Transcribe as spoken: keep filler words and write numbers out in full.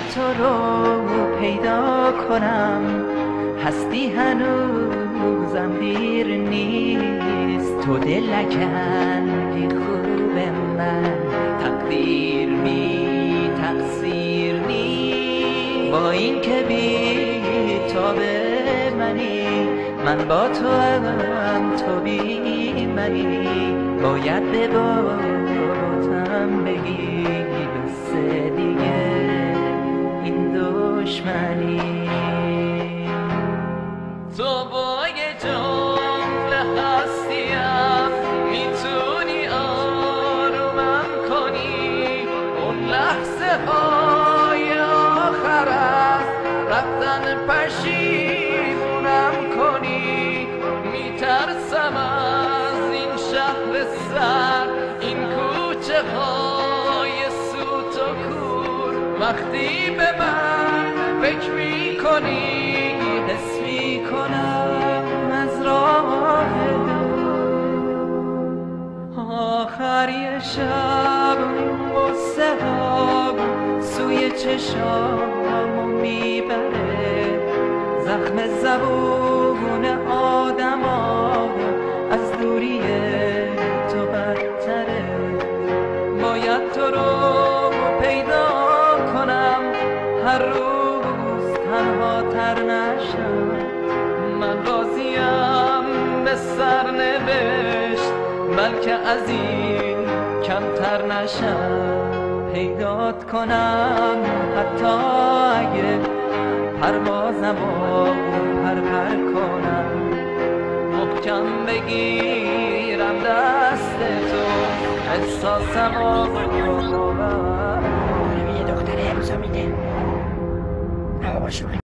تو رو پیدا کنم، هستی هنوزم دیر نیست. تو دل نکردی خوب من، تقدیر بی تقصیر نیست. با این که بی تو به منی، من با تو هم تو بی منی. باید به باتم بگی بس دیگه این دشمنی. تو با یه جمله هستیم میتونی آرومم کنی. اون لحظه های آخر است رفتن پشیمونم کنی. میترسم از این شهر سر، این کوچه های سوت و کور. وقتی به من فکر میکنی حس میکنم از راه دور. آخری شب غصه ها سوی چشامو میبره. زخم زبون آدم ها از دوری تو بدتره. باید تو رو پیدا کنم، هر روز تنها تر نشم. من راضیم به سرنوشت، بلکه از این کمتر نشم. پیدات کنم حتی اگه پروازم و پر پر کنم. محکم بگیرم دست تو، احساسم و یه دختر امضا میده.